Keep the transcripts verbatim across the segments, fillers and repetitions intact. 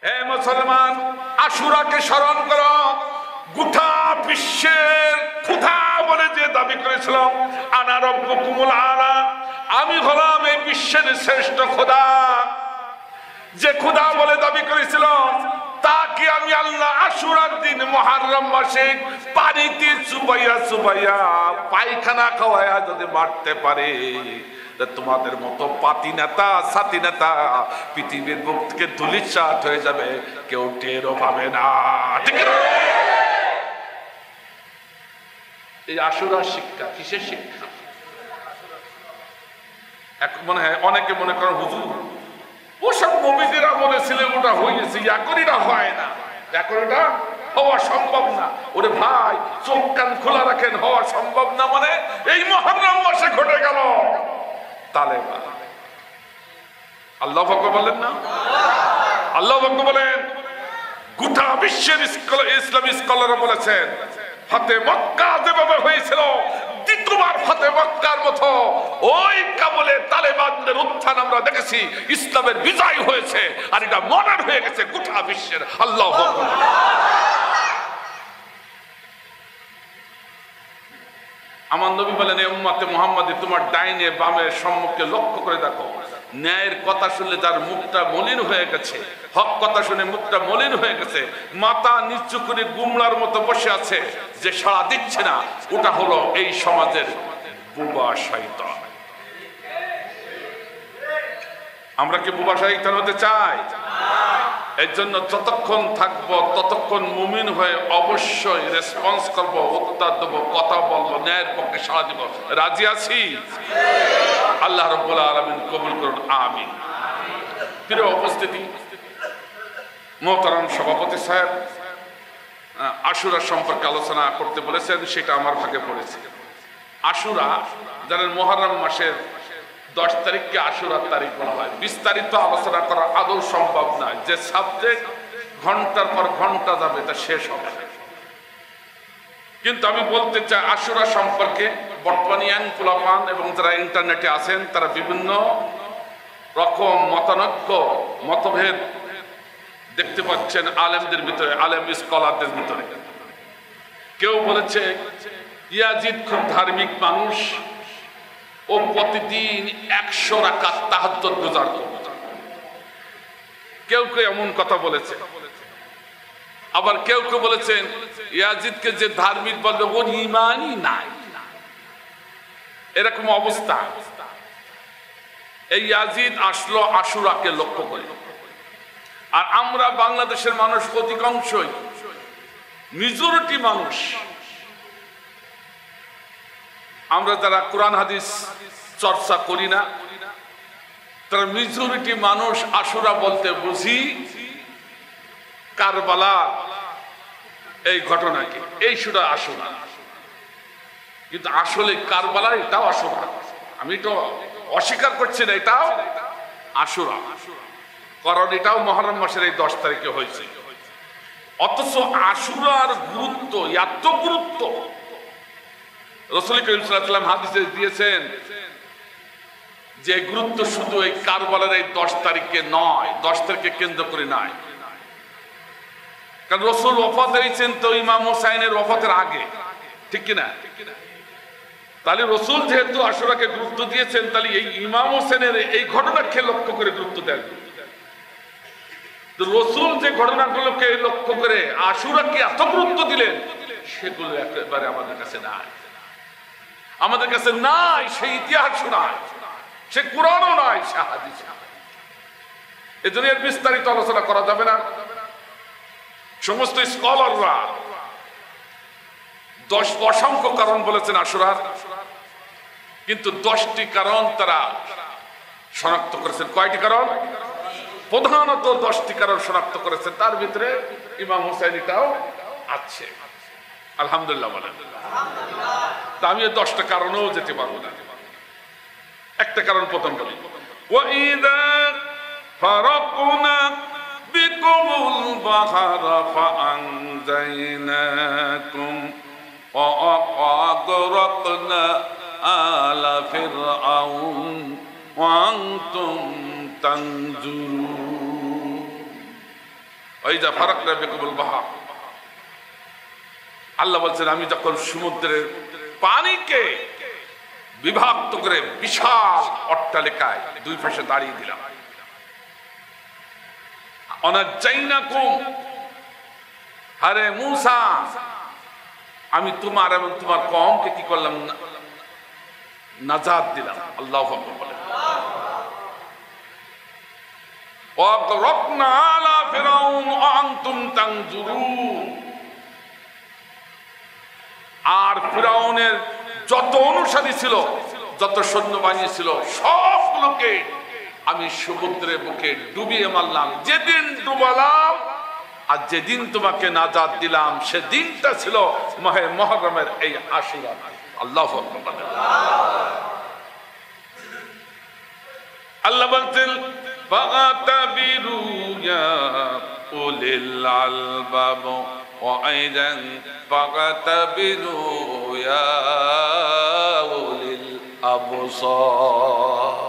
হে মুসলমান, আশুরাকে স্মরণ করো। গোটা বিশ্বের খোদা বলে যে দাবি করেছিল, আনা রব্বুকুমুল আলা, আমি হলাম এই বিশ্বের শ্রেষ্ঠ খোদা, যে খোদা বলে দাবি করেছিল, তাকে আমি আল্লাহ আশুরার দিন মুহররম মাসে পানিতে চুবাইয়া চুবাইয়া পায়খানা খাওয়ায়া যদি মারতে পারে, তোমাদের মতো পাতি নেতা সাথী নেতা পৃথিবীর বুক থেকে ধুলিসাৎ হয়ে যাবে, কেউ টেরও পাবে না। ঠিক না? এই আশুরার শিক্ষা কিসের শিক্ষা? এক মনে হয় অনেকে মনে করেন হুজুর ওসব নবীদের আমলে ছিল, ওটা হয়েছে, এখন এটা হয় না, এখন এটা হওয়া সম্ভব না। ওরে ভাই, চোখ কান খোলা রাখেন, হওয়া সম্ভব না মানে এই মুহররম মাসে ঘটে গেল। তালেবান আল্লাহু আকবার বলেন না? আল্লাহু আকবার বলেন। গোটা বিশ্বের ইসলামী স্কলাররা বলেছেন, ফাতে মক্কা যেভাবে হয়েছিল, দ্বিতীয়বার ফাতে মক্কার মতো ওই কাবুলে তালেবানদের উত্থান আমরা দেখেছি, ইসলামের বিজয় হয়েছে, আর এটা মডার্ন হয়ে গেছে গোটা বিশ্বের। আল্লাহু আকবার। আমার নবী বলেন, এ উম্মতে মুহাম্মাদি, তোমার ডাইনে বামে সম্মুখে লক্ষ্য করে দেখো, ন্যায়ের কথা শুনলে যার মুখটা মলিন হয়ে গেছে, হক কথা শুনে মুখটা মলিন হয়ে গেছে, মাথা নিচু করে গুমড়ার মতো বসে আছে, যে সাড়া দিচ্ছে না, ওটা হলো এই সমাজের বুবা শয়তান। আমরা কি বুবা শয়তান হতে চাই? এর জন্য যতক্ষণ থাকবো ততক্ষণ মুমিন হয়ে অবশ্যই রেসপন্স করবো, উত্তর দেবো, কথা বলবো, ন্যায়ের পক্ষে সাড়া দিব। রাজি আছি? আল্লাহ রাব্বুল আলামিন কবুল করুন, আমিন। প্রিয় উপস্থিতি, মোহতারাম সভাপতি সাহেব আশুরা সম্পর্কে আলোচনা করতে বলেছেন, সেটা আমার ভাগে পড়েছে। আশুরা জানেন মুহররম মাসের দশ তারিখকে আশুরার তারিখ বলা হয়। বিস্তারিত আলোচনা করা আদৌ সম্ভব নয়, যে সাবজেক্ট ঘন্টার পর ঘন্টা যাবে তা শেষ হবে না। কিন্তু আমি বলতে চাই আশুরা সম্পর্কে বর্তমানে ইয়াং পোলাপান এবং যারা ইন্টারনেটে আছেন, তারা বিভিন্ন রকম মতানৈক্য মতভেদ দেখতে পাচ্ছেন আলেমদের ভিতরে, আলেম স্কলারদের ভিতরে। কেউ বলেছে ইয়াজিদ খুব ধার্মিক মানুষ, ও প্রতিদিন একশো রাকাত তাহাজ্জুদ গুজার করত। কেউ কেউ এমন কথা বলেছে। আবার কেউ কেউ বলেছেন ইয়াজিদকে যে ধার্মিক বলবে ওর ঈমানই নাই। এরকম অবস্থা। এই ইয়াজিদ আসলো আশুরাকে লক্ষ্য করে। আর আমরা বাংলাদেশের মানুষ অধিকাংশই, মেজরিটি মানুষ, আমরা যারা কোরআন হাদিস চর্চা করি না, তারা মেজরিটি মানুষ আশুরা বলতে বুঝি কারবালা এই ঘটনাকে, এই সুরা আশুরা। কিন্তু আসলে কারবালা এটাও আশুরা, আমি তো অস্বীকার করছি না, এটাও আশুরা, কারণ এটাও মুহররম মাসের এই দশ তারিখে হয়েছে। অথচ আশুরার গুরুত্ব এত গুরুত্ব, রাসূল করিম সাল্লাল্লাহু আলাইহি ওয়াসাল্লাম হাদিসে দিয়েছেন যে গুরুত্ব শুধু এই কারবালার এই দশ তারিখে নয়, দশ তারিখে কেন্দ্র করে নয়। কারণ রাসূল ওফাত হয়েছেন তো ইমাম হুসাইনের ওফাতের আগে, ঠিক কিনা? তাহলে রাসূল যেহেতু আশুরাকে গুরুত্ব দিয়েছেন, তাহলে এই ইমাম হোসেনের এই ঘটনাকে লক্ষ্য করে গুরুত্ব দেন। তো রাসূল যে ঘটনাগুলোকে লক্ষ্য করে আশুরাকে এত গুরুত্ব দিলেন, সেগুলো একেবারে আমাদের কাছে নাই। আমাদের কাছে নাই, সেই ইতিহাস নাই, সে কোরআনও নাই, সে হাদিস নাই। এজন্য এর বিস্তারিত আলোচনা করা যাবে না। সমস্ত স্কলাররা দশ অসংখ্য কারণ বলেছেন আশুরার, কিন্তু দশটি কারণ তারা শনাক্ত করেছেন। কয়টি কারণ? প্রধানত দশটি কারণ শনাক্ত করেছেন, তার ভিতরে ইমাম হুসাইনিটাও আছে। আলহামদুলিল্লাহ বলেন। তা আমি দশটা কারণেও যেতে পারবো না। একটা কারণ প্রথম বলি, ওয়াইদা ফারাকনা বিকুমুল বাহরা ফাআনজাইনাকুম ওয়া আগরাকনা আলা ফিরআউন ওয়া আনতুম তানজুরুন। ওয়াইজা ফারাকনা বিকুমুল বাহর, আল্লাহ বলছেন আমি যখন সমুদ্রের পানিকে বিভক্ত করে বিশাল অট্টালিকায় দুই পাশে দাঁড়িয়ে দিলাম, অনাজ্জাইনাকুম, আরে মূসা আমি তোমার এবং তোমার কওমকে কি করলাম, নাজাত দিলাম। আল্লাহু আকবার বলেন। ওয়াগরাকনা আলা ফিরাউন ওয়া আনতুম তানজুরুন, আর ফিরাউনের যত অনুসারী ছিল, যত সৈন্যবাহিনী ছিল, সবগুলোকে আমি সমুদ্রের বুকে ডুবিয়ে মারলাম। যেদিন ডুবালাম আর যেদিন তোমাকে নাজাত দিলাম সেদিনটা ছিল মাহে মুহররমের এই আশুরা। আল্লাহু আকবার। আল্লাহ বলতেন ফাতাবিরু ইয়া উলিল আলবাব ওয়া আইদান ফাতাবিরু ইয়া উলিল আবসার।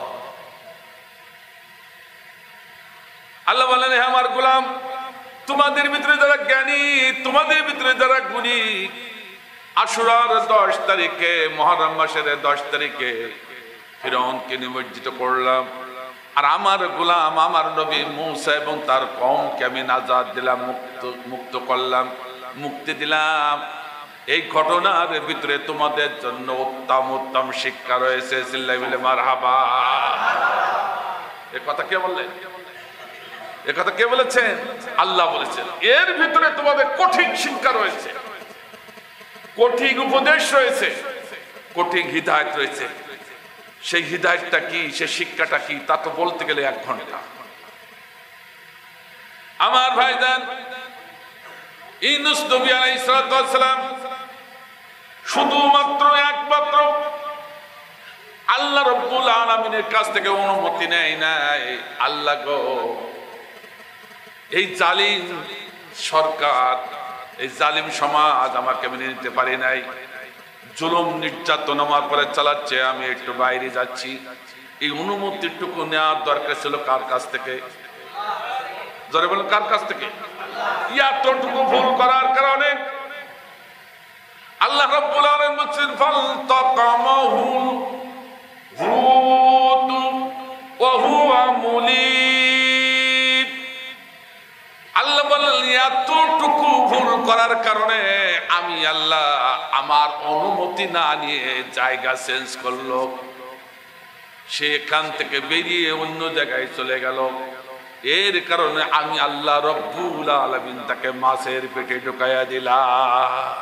আল্লাহ বলেন হে আমার গোলাম, তোমাদের ভিতরে যারা জ্ঞানী, তোমাদের ভিতরে যারা গুণী, আশুরার দশ তারিখে, মুহররম মাসের দশ তারিখে ফিরআউনকে নিমজ্জিত করলাম, আর আমার গোলাম আমার নবী মূসা এবং তার কওমকে আমি নাজাত দিলাম, মুক্ত মুক্ত করলাম, মুক্তি দিলাম। এই ঘটনার ভিতরে তোমাদের জন্য উত্তম উত্তম শিক্ষা রয়েছে। চিল্লায় বলে মারহাবা। এ কথা কে বললেন? এ কথা কে বলেছেন? আল্লাহ বলেছেন। এর ভিতরে তোমাদের কঠিন শিক্ষা রয়েছে, কঠিন উপদেশ রয়েছে, কঠিন হিদায়াত রয়েছে। সেই হিদায়াতটা কি, সেই শিক্ষাটা কি, তা তো বলতে গেলে এক ঘন্টা। আমার ভাইজান, ইউনূস নবী আলাইহিস সালাম শুধুমাত্র একমাত্র আল্লাহ রাব্বুল আলামিনের কাছ থেকে অনুমতি নেয় নাই। আল্লাহ গো, এই জালিম সরকার, এই জালিম সমাজ আমাকে মেনে নিতে পারে নাই, জুলুম নির্যাতন আমার পরে চালাচ্ছে, আমি একটু বাইরে যাচ্ছি। এই অনুমতিটুকু নেওয়ার দরকার ছিল কার কাছ থেকে? জোরে বলুন, কার কাছ থেকে? এতটুকু ভুল করার কারণে আল্লাহ রাব্বুল আলামিন বলেন ফালতাকামাহু হুতু ওয়া হুয়া মুলিম। আল্লাহ বলেন এতটুকু ভুল করার কারণে আমি আল্লাহ আমার অনুমতি না নিয়ে জায়গা চেঞ্জ করলো, সেখান থেকে বেরিয়ে অন্য জায়গায় চলে গেল। এর কারণে আমি আল্লাহ রব্বুল আলামিন তাকে মাছের পেটে ঢুকাইয়া দিলাম।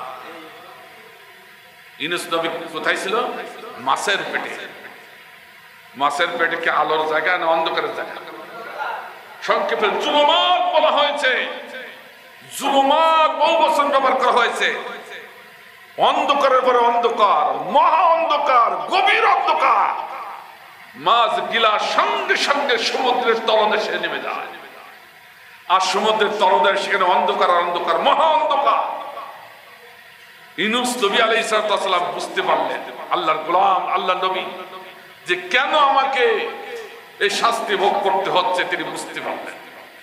ইউনূস নবী কোথায় ছিল? মাছের পেটে। মাছের পেটে কি আলোর জায়গা না অন্ধকারের জায়গা? সংক্ষেপে জুলুমাত বলা হয়েছে। জুলুমাত বহু বচন ব্যবহার করা হয়েছে। অন্ধকারের পরে অন্ধকার, মহা অন্ধকার, গভীর অন্ধকার। মাছ গিলা সঙ্গে সঙ্গে সমুদ্রের তলদেশে নেমে যায়, আর সমুদ্রের তলদেশ সেখানে অন্ধকার, অন্ধকার, মহা অন্ধকার। ইউনূস নবী আলাইহিস সালাম বুঝতে পারলেন, আল্লাহর গোলাম, আল্লাহ নবী, যে কেন আমাকে এই শাস্তি ভোগ করতে হচ্ছে তিনি বুঝতে পারলেন।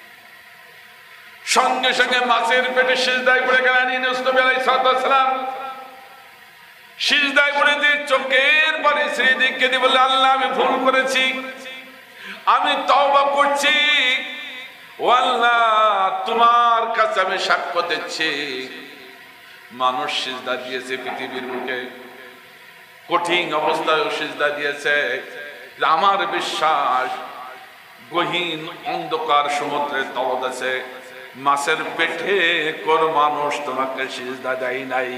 সঙ্গে সঙ্গে মাছের পেটে সিজদায় পড়ে গেলেন ইউনূস নবী আলাইহিস সালাম। সিজদায় পড়ে দিয়ে চোখের পানি ছেড়ে দিয়ে কেঁদে বললেন, আল্লাহ আমি ভুল করেছি, আমি তওবা করছি। ও আল্লাহ, তোমার কাছে আমি সাক্ষ্য দিচ্ছি, মানুষ সিজদা দিয়েছে পৃথিবীর বুকে, কঠিন অবস্থায় সিজদা দিয়েছে। আমার বিশ্বাস গহীন অন্ধকার সমুদ্রের তলদেশে মাছের পেটে কোন মানুষ তোমাকে সিজদা দেয় নাই।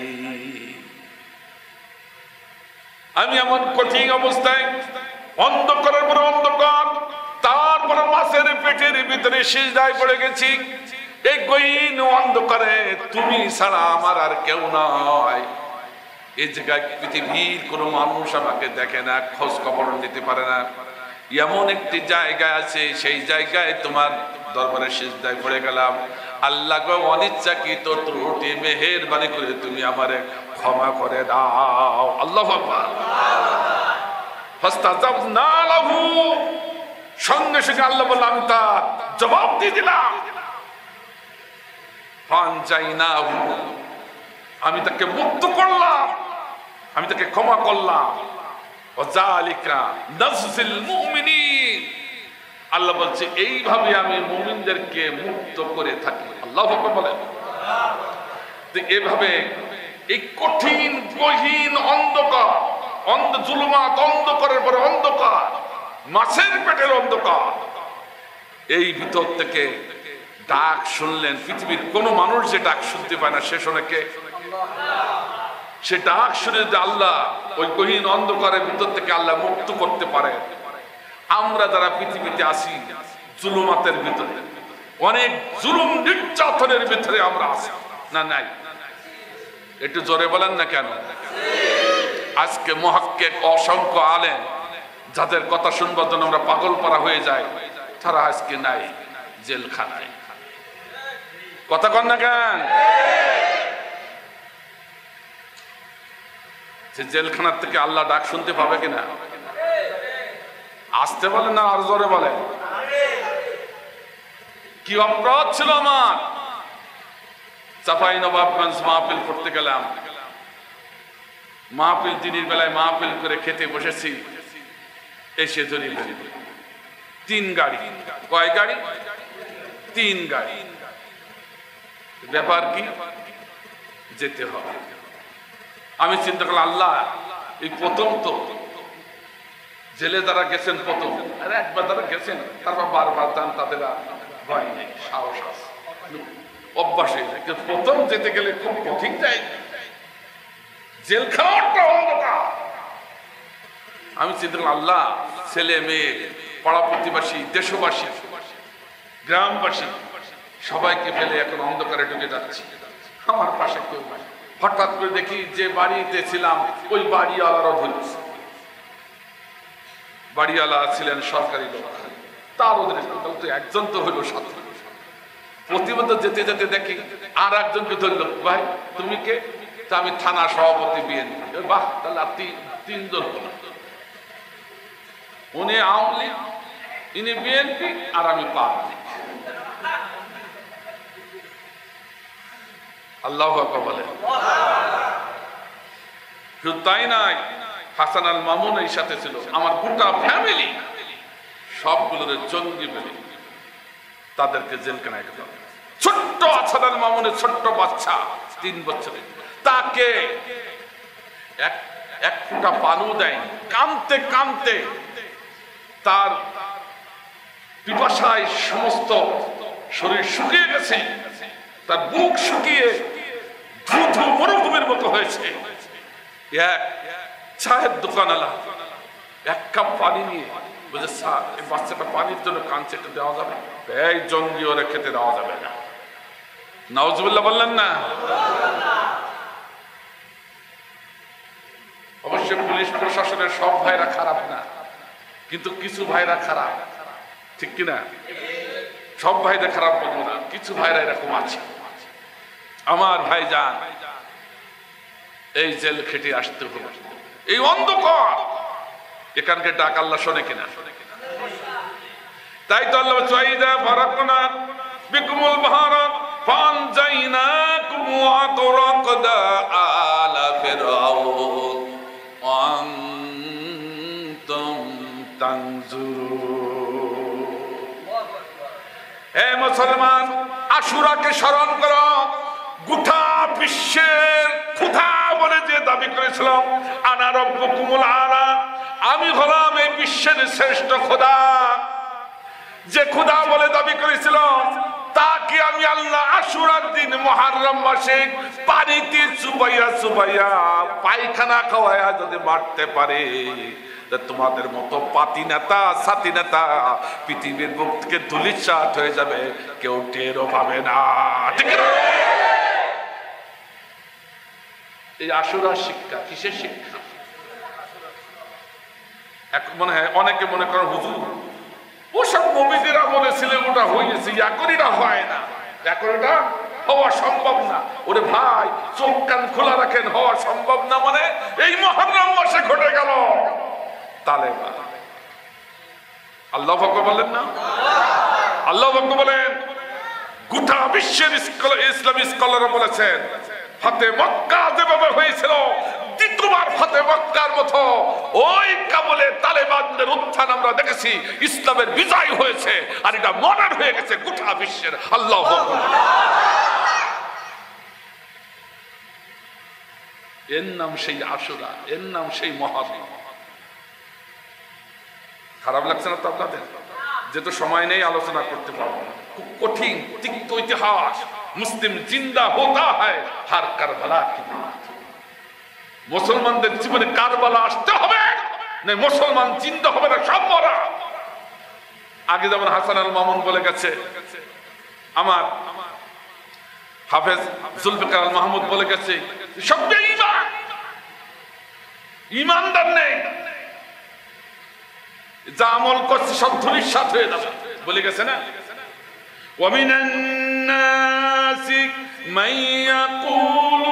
আমি এমন কঠিন অবস্থায়, অন্ধকারের পরে অন্ধকার, তারপরে মাছের পেটের ভিতরে সিজদায় পড়ে গেছি। এই গহীন অন্ধকারে তুমি ছাড়া আমার আর কেউ নয়। এই জায়গায় পৃথিবীর কোনো মানুষ আমাকে দেখে না, খোঁজ খবর নিতে পারে না। এমন একটি জায়গা আছে, সেই জায়গায় তোমার দরবারে সিজদায় পড়ে গেলাম। আল্লাহ গো, অনিচ্ছাকৃত ত্রুটি মেহেরবানি করে তুমি আমারে ক্ষমা করে দাও। আল্লাহু আকবার। ফাস্তাজাবনা লাহু, সঙ্গে সঙ্গে আল্লাহ বললেন আমি তার জবাব দিয়ে দিলাম। ফানজাইনাহু, আমি তাকে মুক্ত করলাম, আমি তাকে ক্ষমা করলাম। ওয়াযালিকা নাজজিল মুমিনিন, আল্লাহ বলছে এইভাবে আমি মুমিনদেরকে মুক্ত করে থাকি। আল্লাহু আকবার বলেন। তো এভাবে এই কঠিন গহীন অন্ধকার, অন্ধ জুলুমাত, অন্ধকারের পরে অন্ধকার, মাছের পেটের অন্ধকার, এই ভিতর থেকে ডাক শুনলেন। পৃথিবীর কোন মানুষ যে ডাক শুনতে পায় না, সে শোনে কে? সে ডাক শুনে যে আল্লাহ ওই গহীন অন্ধকারের ভিতর থেকে আল্লাহ মুক্ত করতে পারে। আমরা যারা পৃথিবীতে আসি জুলুমাতের ভিতরে, অনেক জুলুম নির্যাতনের ভিতরে আমরা আছি না? নাই? একটু জোরে বলেন না কেন? আজকে মুহাক্কিক অসংখ্য আলেম যাদের কথা শুনবার জন্য আমরা পাগল পারা হয়ে যাই, তারা আজকে নাই, জেলখানায়। কথা কন না কেন? যে জেলখানার থেকে আল্লাহ ডাক শুনতে পাবে কিনা? আসতে বলেন না আর জোরে বলেন। কি অপরাধ ছিল আমার, চাপাই নবাবগঞ্জ মাহফিল করতে গেলাম। মাহফিল দিনের বেলায় মাহফিল করে খেতে বসেছি, এসে ধরি তিন গাড়ি। কয় গাড়ি? তিন গাড়ি। ব্যাপার কি? যেতে হবে। আমি চিন্তা করলাম আল্লাহ এই প্রথম তো জেলে যারা গেছেন প্রথম, আর একবার যারা গেছেন তারপর বারবার যান, তাদের ভয় নেই, সাহস আছে, অভ্যাস হয়ে যায়। কিন্তু প্রথম যেতে গেলে খুব কঠিন যায়, জেলখানাটা অন্ধকার। আমি চিন্তা করলাম আল্লাহ ছেলে মেয়ে, পাড়া প্রতিবাসী, দেশবাসী, গ্রামবাসী সবাইকে ফেলে এখন অন্ধকারে ঢুকে যাচ্ছি, আমার পাশে কেউ নাই। হঠাৎ করে দেখি যে বাড়িতে ছিলাম ওই বাড়িওয়ালারও ধরেছে। বাড়িওয়ালা ছিলেন সরকারি লোক, তার ওদের একজন তো হইল সাথে। প্রতিমত যেতে যেতে দেখি আর একজনকে ধরল, ভাই তুমি কে? তা আমি থানা সভাপতি বিএনপি। বাহ, তাহলে আপনি তিনজন হলেন, উনি আওয়ামী লীগ, ইনি বিএনপি, আর আমি পাবলিক। আল্লাহু আকবার বলে। শুধু তাই নাই, হাসান আল মামুন এই সাথে ছিল, আমার গোটা ফ্যামিলি সবগুলোর জঙ্গি বলে তাদেরকে জেলখানায় গেল। ছোট্ট হাসান আল মামুনের ছোট্ট বাচ্চা তিন বছরের, তাকে এক এক ফুটা পানও দেয়নি। কাঁদতে কাঁদতে তার পিপাসায় সমস্ত শরীর শুকিয়ে গেছে, তার বুক শুকিয়ে ধুধু মরুভূমির মতো হয়েছে। এক চায়ের দোকানওয়ালা এক কাপ পানি নিয়ে বলছে, স্যার এই বাচ্চাটা পানির জন্য কাঁদছে, একটু দেওয়া যাবে? এই জঙ্গি ওরা খেতে দেওয়া যাবে না। নাউজুবিল্লাহ বললেন না? অবশ্যই পুলিশ প্রশাসনের সব ভাইরা খারাপ না, কিন্তু কিছু ভাইরা খারাপ, ঠিক কিনা? সব ভাইরা খারাপ বলবো না, কিছু ভাইরা এরকম আছে। আমার ভাই যান, এই জেল খেটে আসতে হবে, এই অন্ধকার, এখানকে ডাক আল্লাহ শোনে কিনা? তাই তো আল্লাহ চাইদা ফারাকনা বিকুমুল বাহরা ফানজাইনাকুম ওয়া আগরাকনা আলা ফিরআউন আনতুম তানজুরুন। হে মুসলমান, আশুরাকে স্মরণ করো। গোটা বিশ্বের খোদা বলে যে দাবি করেছিলাম, আনা রব্বুকুমুল আলা, আমি হলাম এই বিশ্বের শ্রেষ্ঠ খোদা, যে খোদা বলে দাবি করেছিলাম, তাকে আমি আল্লাহ আশুরার দিন মুহররম মাসে পানিতে চুবাইয়া চুবাইয়া পায়খানা খাওয়ায়া যদি মারতে পারে, তোমাদের মতো পাতি নেতা সাথী নেতা পৃথিবীর বুক থেকে ধুলিসাৎ হয়ে যাবে, কেউ টেরও পাবে না। ঠিক আছে? এই আশুরার শিক্ষা কিসের শিক্ষা? মনে হয় অনেকে মনে করেন হুজুর ওসব নবীদের আমলে ছিল, ওটা হয়েছে, এখনইটা হয় না, এখনইটা হওয়া সম্ভব না। ওরে ভাই, চোখ কান খোলা রাখেন, হওয়া সম্ভব না মানে এই মুহররম মাসে ঘটে গেল। তালেবান আল্লাহু আকবার বলেন না? আল্লাহু আকবার বলেন। গোটা বিশ্বের ইসলামী স্কলাররা বলেছেন ফাতে মক্কা যেভাবে হয়েছিল দ্বিতীয়বার ফাতে মক্কার মতো ওই কাবুলে তালেবানদের উত্থান আমরা দেখেছি, ইসলামের বিজয় হয়েছে, আর এটা মডার্ন হয়ে গেছে গোটা বিশ্বের। আল্লাহু আকবার। এর নাম সেই আশুরা, এর নাম সেই মহাদিন। খারাপ লাগছে না তো আপনাদের? যেহেতু সময় নেই আলোচনা করতে পারবো না, খুব কঠিন তিক্ত ইতিহাস। মুসলিম জিন্দা হোতা হয় হার কারবালা কি বাত। মুসলমানদের জীবনে কারবালা আসতে হবে, না মুসলমান জিন্দা হবে না, সব মরা। আগে যেমন হাসান আল মামুন বলে গেছে, আমার হাফেজ জুলফিকার আল মাহমুদ বলে গেছে, সব বেঈমান, ইমানদার নেই, যা আমল করছে সব ধূলিসাৎ হয়ে যাবে বলে গেছে না। ومن الناس من يقول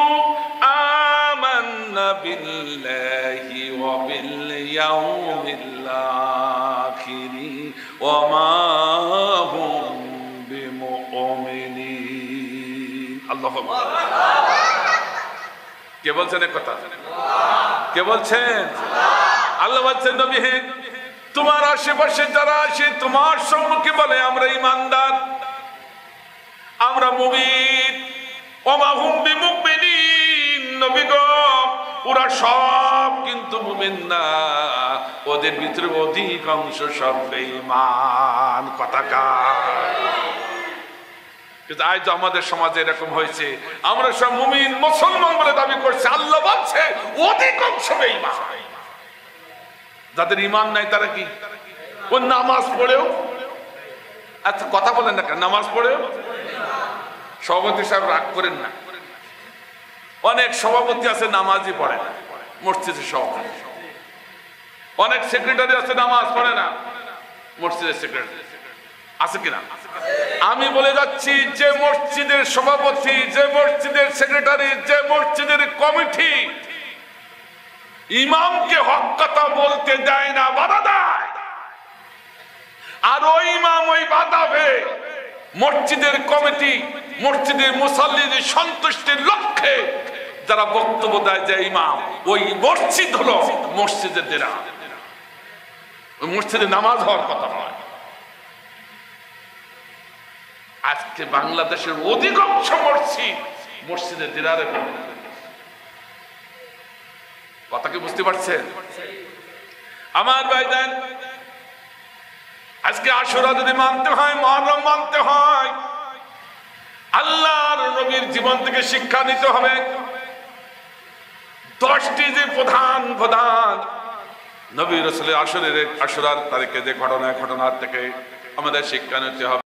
آمنا بالله وباليوم الآخر وما هم بمؤمنين। আল্লাহু আকবার। কে বলছেন এই কথা? কে বলছেন? আল্লাহ বলছেন নবী হে তোমার আশেপাশে যারা আসে তোমার সম্মুখে বলে আমরা ইমানদার, আমরা মুমিন, ওমা হুম বিমুমিনিন, নবী গো ওরা সব কিন্তু মুমিন না, ওদের ভিতরে অধিকাংশ সব বেঈমান। কথাকার কিন্তু আজ আমাদের সমাজে এরকম হয়েছে, আমরা সব মুমিন মুসলমান বলে দাবি করছে, আল্লাহ বলছে অধিকাংশ বেঈমান। যাদের ইমান নাই তারা কি ও নামাজ পড়েও, আচ্ছা কথা বলেন না কেন, নামাজ পড়েও। সভাপতি সাহেব রাগ করেন না, অনেক সভাপতি আছে নামাজই পড়ে না, মসজিদের সভাপতি। অনেক সেক্রেটারি আছে নামাজ পড়ে না, মসজিদের সেক্রেটারি আছে কিনা? আমি বলে যাচ্ছি, যে মসজিদের সভাপতি, যে মসজিদের সেক্রেটারি, যে মসজিদের কমিটি ইমামকে হক কথা বলতে দেয় না, বাধা দেয়, আর ওই ইমাম ওই বাধা পেয়ে মসজিদের কমিটি, মসজিদের মুসাল্লিদের সন্তুষ্টির লক্ষ্যে যারা বক্তব্য দেয় যে ইমাম, ওই মসজিদ হলো মসজিদের দেরা, ওই মসজিদে নামাজ হওয়ার কথা নয়। আজকে বাংলাদেশের অধিকাংশ মসজিদ মসজিদের দেরারে কথা কি বুঝতে পারছেন আমার ভাইজান? আজকে আশুরা যদি মানতে হয়, মুহররম মানতে হয়, আল্লাহর নবীর জীবন থেকে শিক্ষা নিতে হবে। দশটি যে প্রধান প্রধান নবী রাসূলের আশুরের আশুরার তারিখে যে ঘটনা, ঘটনার থেকে আমাদের শিক্ষা নিতে হবে।